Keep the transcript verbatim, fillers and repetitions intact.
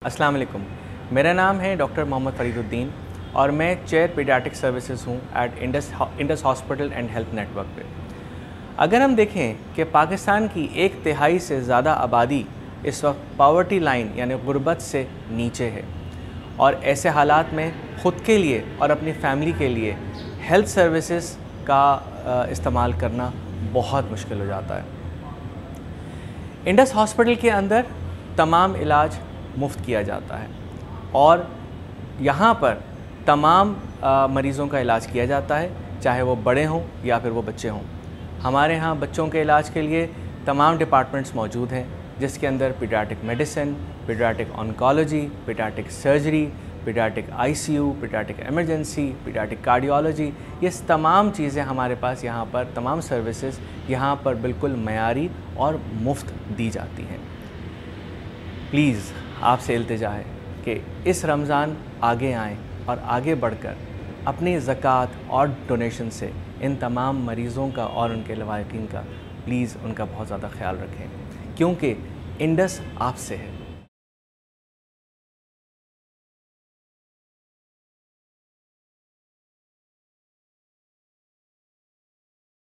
अस्सलाम वालेकुम। मेरा नाम है डॉक्टर मोहम्मद फ़रीदुद्दीन और मैं चेयर पीडियाट्रिक सर्विसेज हूँ at Indus Indus hospital and health network पे। अगर हम देखें कि पाकिस्तान की एक तिहाई से ज़्यादा आबादी इस वक्त पावर्टी लाइन यानी गुर्बत से नीचे है और ऐसे हालात में ख़ुद के लिए और अपनी फैमिली के लिए हेल्थ सर्विसेज का इस्तेमाल करना बहुत मुश्किल हो जाता है। इंडस हॉस्पिटल के अंदर तमाम इलाज मुफ्त किया जाता है और यहाँ पर तमाम मरीज़ों का इलाज किया जाता है, चाहे वो बड़े हों या फिर वो बच्चे हों। हमारे यहाँ बच्चों के इलाज के लिए तमाम डिपार्टमेंट्स मौजूद हैं, जिसके अंदर paediatric medicine, paediatric oncology, paediatric surgery, paediatric ICU, paediatric emergency, paediatric cardiology, ये तमाम चीज़ें हमारे पास यहाँ पर, तमाम सर्विसेज यहाँ पर बिल्कुल मयारी और मुफ्त दी जाती हैं। प्लीज़ आपसे इल्तिजा है कि इस रमज़ान आगे आएँ और आगे बढ़कर अपनी ज़कात और डोनेशन से इन तमाम मरीज़ों का और उनके लवाकिन का प्लीज़ उनका बहुत ज़्यादा ख्याल रखें, क्योंकि इंडस आपसे है।